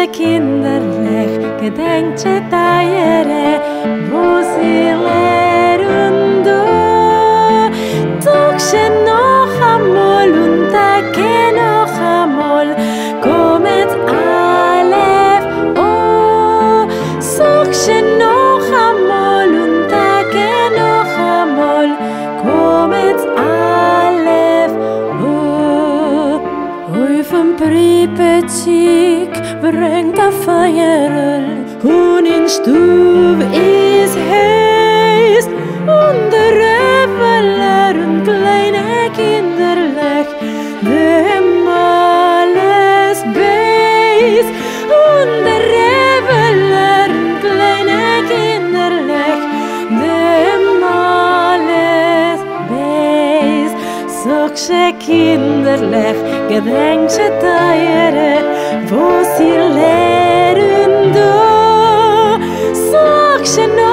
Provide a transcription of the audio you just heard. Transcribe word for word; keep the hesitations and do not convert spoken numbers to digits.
ze kinderlich, gedenkt ze teiere, wo sie lehren do. Doch ze noch amol und ecke noch amol, kommet Alef, oh. Sog ze noch amol und ecke noch amol, kommet Alef, oh. Oi vom Pripetzik brengt a feierel, und in Stub is heiß, und der Reveler und kleine Kinderlech, dem alles beis, und der Reveler und kleine Kinderlech, dem alles beis. Sog ze kinderlech, gedenk ze teiere, wo sie lehren do. Sog ze